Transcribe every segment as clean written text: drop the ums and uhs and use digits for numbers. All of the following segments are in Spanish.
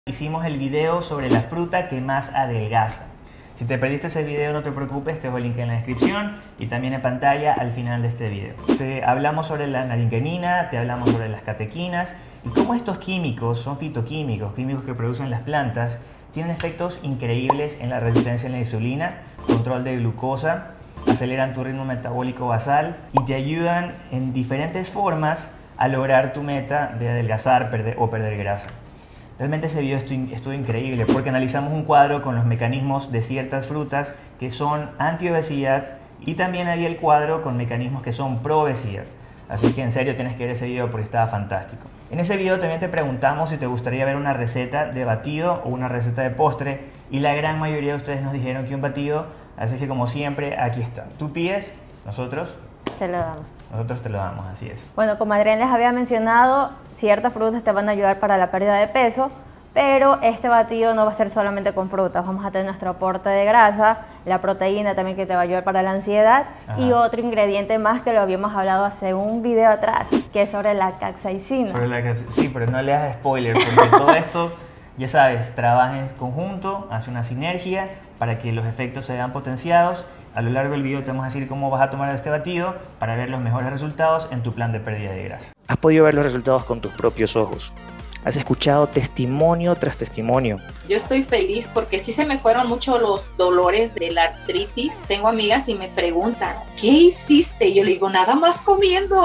Hicimos el video sobre la fruta que más adelgaza. Si te perdiste ese video, no te preocupes, te dejo el link en la descripción y también en pantalla al final de este video. Te hablamos sobre la naringenina, te hablamos sobre las catequinas y cómo estos químicos son fitoquímicos, químicos que producen las plantas, tienen efectos increíbles en la resistencia a la insulina, control de glucosa, aceleran tu ritmo metabólico basal y te ayudan en diferentes formas a lograr tu meta de adelgazar o perder grasa. Realmente ese video estuvo increíble porque analizamos un cuadro con los mecanismos de ciertas frutas que son anti-obesidad y también había el cuadro con mecanismos que son pro-obesidad. Así que en serio tienes que ver ese video porque estaba fantástico. En ese video también te preguntamos si te gustaría ver una receta de batido o una receta de postre y la gran mayoría de ustedes nos dijeron que un batido, así que como siempre aquí está. Tú pides, nosotros se lo damos. Nosotros te lo damos, así es. Bueno, como Adrián les había mencionado, ciertas frutas te van a ayudar para la pérdida de peso, pero este batido no va a ser solamente con frutas. Vamos a tener nuestro aporte de grasa, la proteína también que te va a ayudar para la ansiedad. Ajá. Y otro ingrediente más que lo habíamos hablado hace un video atrás, que es sobre la capsaicina. Sí, pero no le hagas spoiler, porque todo esto, ya sabes, trabaja en conjunto, hace una sinergia para que los efectos se vean potenciados. A lo largo del video te vamos a decir cómo vas a tomar este batido para ver los mejores resultados en tu plan de pérdida de grasa. Has podido ver los resultados con tus propios ojos. Has escuchado testimonio tras testimonio. Yo estoy feliz porque sí se me fueron mucho los dolores de la artritis. Tengo amigas y me preguntan, ¿qué hiciste? Yo le digo, nada más comiendo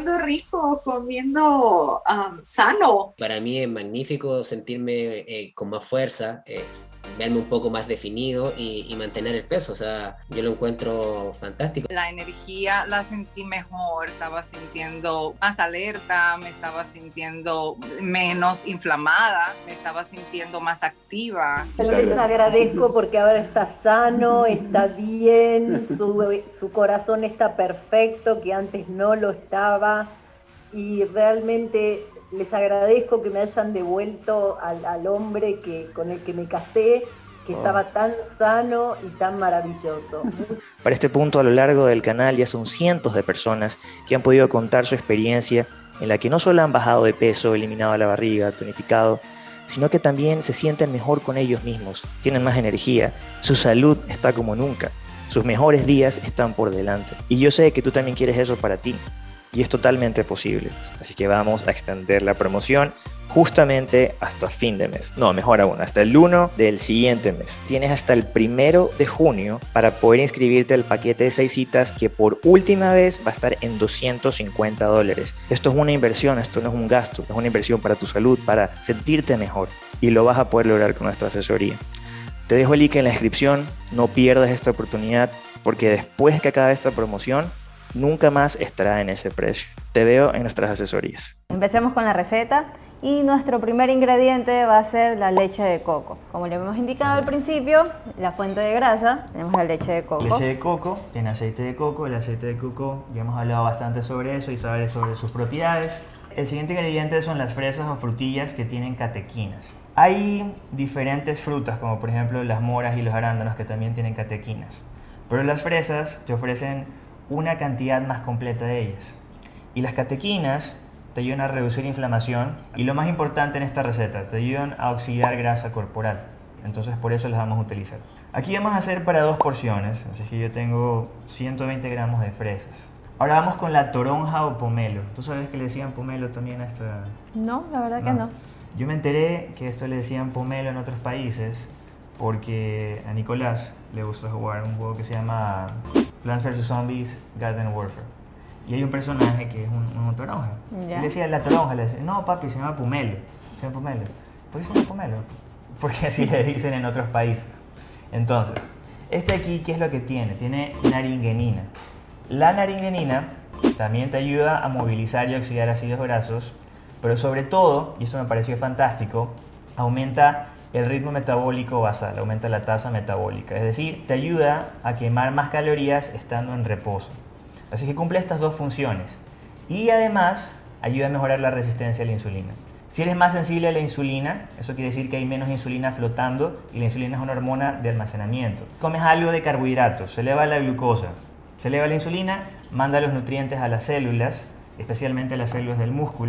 rico, comiendo sano. Para mí es magnífico sentirme con más fuerza, verme un poco más definido y mantener el peso. O sea, yo lo encuentro fantástico. La energía la sentí mejor, estaba sintiendo más alerta, me estaba sintiendo menos inflamada, me estaba sintiendo más activa. Les agradezco porque ahora está sano, está bien, su corazón está perfecto, que antes no lo estaba, y realmente les agradezco que me hayan devuelto al hombre con el que me casé, que estaba tan sano y tan maravilloso. Para este punto, a lo largo del canal ya son cientos de personas que han podido contar su experiencia en la que no solo han bajado de peso, eliminado la barriga, tonificado, sino que también se sienten mejor con ellos mismos, tienen más energía, su salud está como nunca, sus mejores días están por delante. Y yo sé que tú también quieres eso para ti. Y es totalmente posible, así que vamos a extender la promoción justamente hasta fin de mes, no, mejor aún, hasta el 1 del siguiente mes. Tienes hasta el 1 de junio para poder inscribirte al paquete de 6 citas que por última vez va a estar en $250. Esto es una inversión, esto no es un gasto, es una inversión para tu salud, para sentirte mejor y lo vas a poder lograr con nuestra asesoría. Te dejo el link en la descripción, no pierdas esta oportunidad porque después que acabe esta promoción, nunca más estará en ese precio. Te veo en nuestras asesorías. Empecemos con la receta y nuestro primer ingrediente va a ser la leche de coco. Como le hemos indicado al principio, la fuente de grasa, tenemos la leche de coco. Leche de coco, tiene aceite de coco, el aceite de coco ya hemos hablado bastante sobre eso y saber sobre sus propiedades. El siguiente ingrediente son las fresas o frutillas que tienen catequinas. Hay diferentes frutas como por ejemplo las moras y los arándanos que también tienen catequinas, pero las fresas te ofrecen una cantidad más completa de ellas. Y las catequinas te ayudan a reducir inflamación y lo más importante en esta receta, te ayudan a oxidar grasa corporal. Entonces por eso las vamos a utilizar. Aquí vamos a hacer para 2 porciones, así que yo tengo 120 gramos de fresas. Ahora vamos con la toronja o pomelo. ¿Tú sabes que le decían pomelo también a esta? No, la verdad que no. Yo me enteré que esto le decían pomelo en otros países porque a Nicolás le gusta jugar un juego que se llama Plants vs Zombies Garden Warfare. Y hay un personaje que es una toronja. Y le decía la toronja, le decía, no papi, se llama pomelo. Se llama pomelo. ¿Por qué se llama pomelo? Porque así le dicen en otros países. Entonces, este aquí, ¿qué es lo que tiene? Tiene naringenina. La naringenina también te ayuda a movilizar y oxidar ácidos grasos, pero sobre todo, y esto me pareció fantástico, aumenta el ritmo metabólico basal, aumenta la tasa metabólica, es decir, te ayuda a quemar más calorías estando en reposo. Así que cumple estas dos funciones y además ayuda a mejorar la resistencia a la insulina. Si eres más sensible a la insulina, eso quiere decir que hay menos insulina flotando y la insulina es una hormona de almacenamiento. Comes algo de carbohidratos, se eleva la glucosa, se eleva la insulina, manda los nutrientes a las células, especialmente a las células del músculo,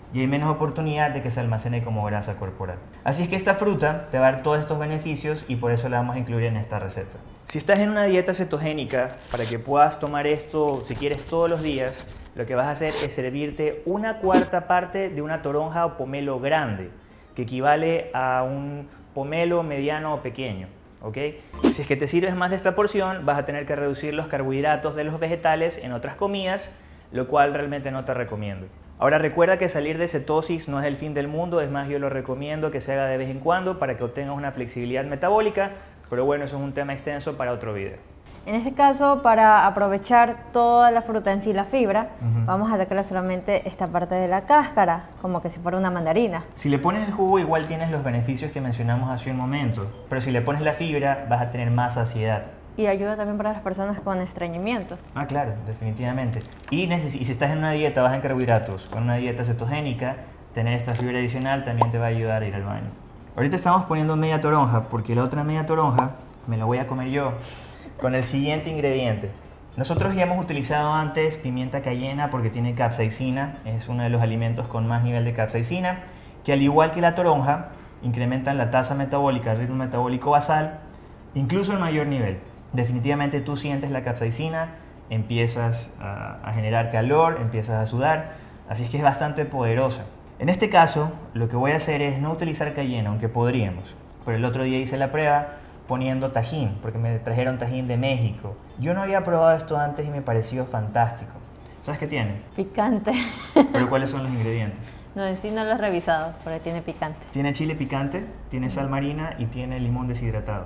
y hay menos oportunidad de que se almacene como grasa corporal. Así es que esta fruta te va a dar todos estos beneficios y por eso la vamos a incluir en esta receta. Si estás en una dieta cetogénica, para que puedas tomar esto, si quieres, todos los días, lo que vas a hacer es servirte 1/4 parte de una toronja o pomelo grande, que equivale a un pomelo mediano o pequeño. ¿Ok? Si es que te sirves más de esta porción, vas a tener que reducir los carbohidratos de los vegetales en otras comidas, lo cual realmente no te recomiendo. Ahora recuerda que salir de cetosis no es el fin del mundo, es más, yo lo recomiendo que se haga de vez en cuando para que obtengas una flexibilidad metabólica, pero bueno, eso es un tema extenso para otro video. En este caso, para aprovechar toda la fruta en sí, la fibra, vamos a sacarle solamente esta parte de la cáscara, como que si fuera una mandarina. Si le pones el jugo, igual tienes los beneficios que mencionamos hace un momento, pero si le pones la fibra, vas a tener más saciedad. Y ayuda también para las personas con estreñimiento. Ah, claro, definitivamente. Y si estás en una dieta baja en carbohidratos, con una dieta cetogénica, tener esta fibra adicional también te va a ayudar a ir al baño. Ahorita estamos poniendo media toronja, porque la otra media toronja me la voy a comer yo con el siguiente ingrediente. Nosotros ya hemos utilizado antes pimienta cayena porque tiene capsaicina, es uno de los alimentos con más nivel de capsaicina, que al igual que la toronja, incrementan la tasa metabólica, el ritmo metabólico basal, incluso en mayor nivel. Definitivamente tú sientes la capsaicina, empiezas a generar calor, empiezas a sudar, así es que es bastante poderosa. En este caso, lo que voy a hacer es no utilizar cayena, aunque podríamos. Pero el otro día hice la prueba poniendo tajín, porque me trajeron tajín de México. Yo no había probado esto antes y me pareció fantástico. ¿Sabes qué tiene? Picante. ¿Pero cuáles son los ingredientes? No, en sí no lo he revisado, pero tiene picante. Tiene chile picante, tiene sal marina y tiene limón deshidratado.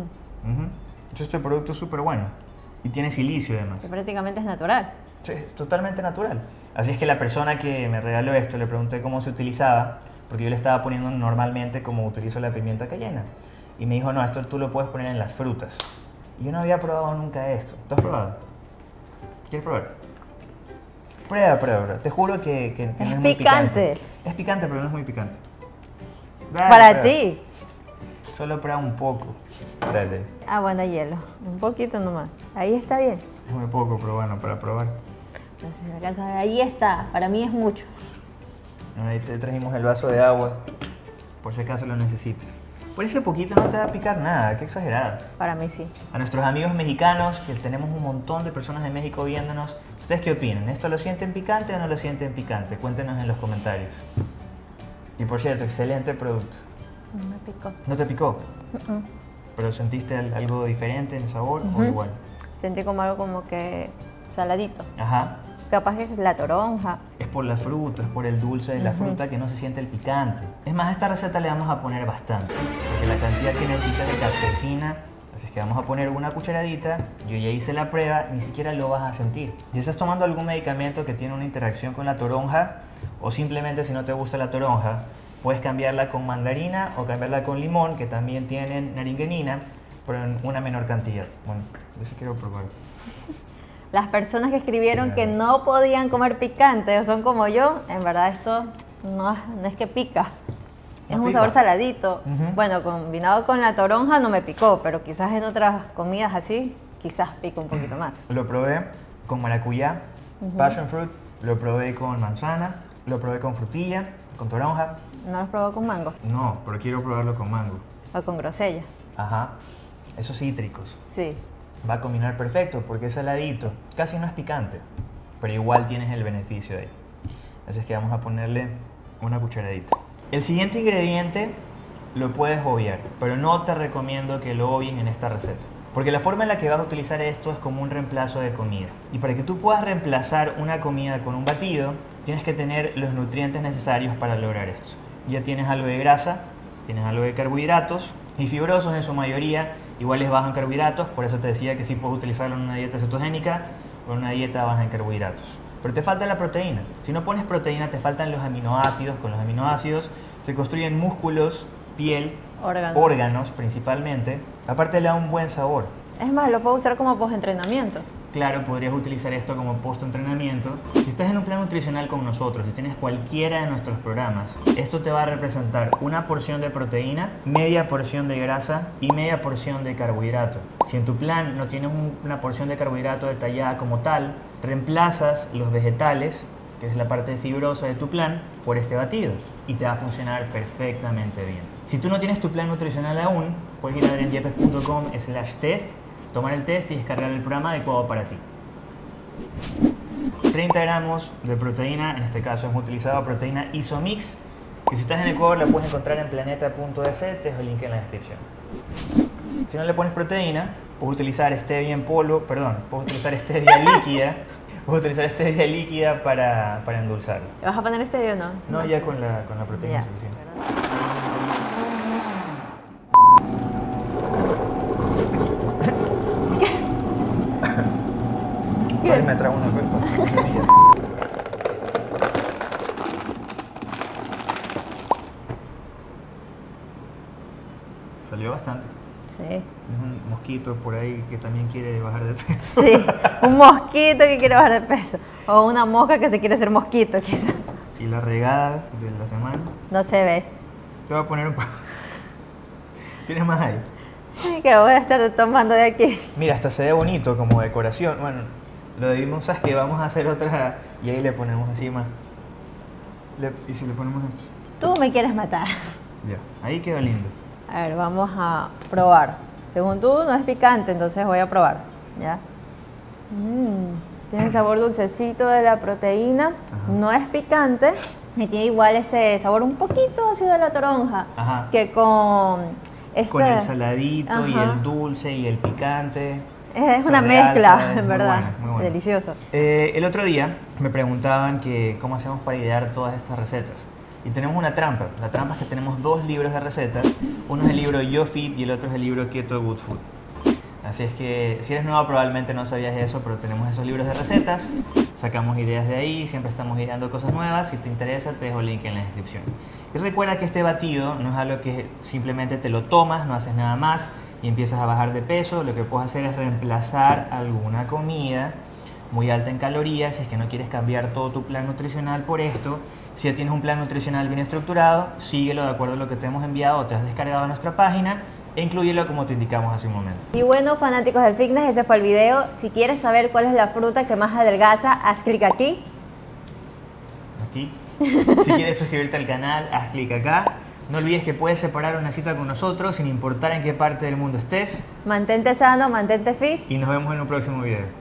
Entonces este producto es súper bueno. Y tiene silicio además. Que prácticamente es natural. Sí, es totalmente natural. Así es que la persona que me regaló esto, le pregunté cómo se utilizaba, porque yo le estaba poniendo normalmente como utilizo la pimienta cayena. Y me dijo, no, esto tú lo puedes poner en las frutas. Y yo no había probado nunca esto. ¿Tú has probado? ¿Quieres probar? Prueba. Te juro que no es muy picante. Es picante, pero no es muy picante. Dale, Para prueba. ti. Solo prueba un poco. Dale. Ah, bueno, hielo. Un poquito nomás. Ahí está bien. Es muy poco, pero bueno, para probar. Entonces, acá sabe, ahí está. Para mí es mucho. Ahí te trajimos el vaso de agua, por si acaso lo necesites. Por ese poquito no te va a picar nada, qué exagerado. Para mí sí. A nuestros amigos mexicanos, que tenemos un montón de personas de México viéndonos, ¿ustedes qué opinan? ¿Esto lo sienten picante o no lo sienten picante? Cuéntenos en los comentarios. Y por cierto, excelente producto. No me picó. ¿No te picó? ¿Pero sentiste algo diferente en sabor o igual? Sentí como algo como que saladito. Ajá. Capaz que es la toronja. Es por la fruta, es por el dulce de la fruta que no se siente el picante. Es más, a esta receta le vamos a poner bastante, porque la cantidad que necesita de capsaicina, así es que vamos a poner una cucharadita. Yo ya hice la prueba, ni siquiera lo vas a sentir. Si estás tomando algún medicamento que tiene una interacción con la toronja, o simplemente si no te gusta la toronja, puedes cambiarla con mandarina o cambiarla con limón, que también tienen naringenina, pero en una menor cantidad. Bueno, yo sí quiero probar. Las personas que escribieron que no podían comer picante o son como yo, en verdad esto no es que pica. Es un sabor saladito. Bueno, combinado con la toronja no me picó, pero quizás en otras comidas así, quizás pica un poquito más. Lo probé con maracuyá, passion fruit, lo probé con manzana, lo probé con frutilla, con toronja. ¿No lo has probado con mango? No, pero quiero probarlo con mango. O con grosella. Ajá. Esos cítricos. Sí. Va a combinar perfecto porque es saladito. Casi no es picante, pero igual tienes el beneficio ahí. Así es que vamos a ponerle una cucharadita. El siguiente ingrediente lo puedes obviar, pero no te recomiendo que lo obvies en esta receta. Porque la forma en la que vas a utilizar esto es como un reemplazo de comida. Y para que tú puedas reemplazar una comida con un batido, tienes que tener los nutrientes necesarios para lograr esto. Ya tienes algo de grasa, tienes algo de carbohidratos y fibrosos en su mayoría, igual es bajo en carbohidratos, por eso te decía que sí puedes utilizarlo en una dieta cetogénica o en una dieta baja en carbohidratos. Pero te falta la proteína. Si no pones proteína, te faltan los aminoácidos. Con los aminoácidos se construyen músculos, piel, órganos principalmente. Aparte le da un buen sabor. Es más, lo puedo usar como post-entrenamiento. Claro, podrías utilizar esto como post-entrenamiento. Si estás en un plan nutricional con nosotros, si tienes cualquiera de nuestros programas, esto te va a representar una porción de proteína, media porción de grasa y media porción de carbohidrato. Si en tu plan no tienes una porción de carbohidrato detallada como tal, reemplazas los vegetales que es la parte fibrosa de tu plan, por este batido y te va a funcionar perfectamente bien. Si tú no tienes tu plan nutricional aún, puedes ir a adrianyepes.com/test, tomar el test y descargar el programa adecuado para ti. 30 gramos de proteína, en este caso hemos utilizado proteína Isomix, que si estás en Ecuador la puedes encontrar en planeta.es, te dejo el link en la descripción. Si no le pones proteína, puedes utilizar stevia en polvo, puedes utilizar stevia líquida, para endulzarlo. ¿Le vas a poner stevia o no? No, ya con la proteína Ya. es suficiente. Ay, me trago una culpa. Salió bastante. Sí. Es un mosquito por ahí que también quiere bajar de peso. Sí, un mosquito que quiere bajar de peso. O una mosca que se quiere hacer mosquito, quizás. Y la regada de la semana. No se ve. Te voy a poner un poco. ¿Tienes más ahí? Ay, que voy a estar tomando de aquí. Mira, hasta se ve bonito como decoración. Bueno, lo debimos, ¿sabes qué? Vamos a hacer otra y ahí le ponemos encima. ¿Y si le ponemos esto? Tú me quieres matar. Ya, ahí queda lindo. A ver, vamos a probar. Según tú, no es picante, entonces voy a probar. ¿Ya? Tiene el sabor dulcecito de la proteína. Ajá. No es picante. Y tiene igual ese sabor un poquito ácido de la toronja. Ajá. Que con... Con el saladito y Ajá. el dulce y el picante. Es se una realza, mezcla, es en muy verdad. bueno, muy bueno. Delicioso. El otro día me preguntaban que cómo hacemos para idear todas estas recetas. Y tenemos una trampa. La trampa es que tenemos 2 libros de recetas. Uno es el libro Yo Fit y el otro es el libro Keto Good Food. Así es que si eres nuevo probablemente no sabías eso, pero tenemos esos libros de recetas. Sacamos ideas de ahí, siempre estamos ideando cosas nuevas. Si te interesa te dejo el link en la descripción. Y recuerda que este batido no es algo que simplemente te lo tomas, no haces nada más y empiezas a bajar de peso. Lo que puedes hacer es reemplazar alguna comida muy alta en calorías, si es que no quieres cambiar todo tu plan nutricional por esto. Si ya tienes un plan nutricional bien estructurado, síguelo de acuerdo a lo que te hemos enviado o te has descargado a nuestra página e inclúyelo como te indicamos hace un momento. Y bueno, fanáticos del fitness, ese fue el video. Si quieres saber cuál es la fruta que más adelgaza, haz clic aquí. Aquí. Si quieres suscribirte al canal, haz clic acá. No olvides que puedes separar una cita con nosotros sin importar en qué parte del mundo estés. Mantente sano, mantente fit. Y nos vemos en un próximo video.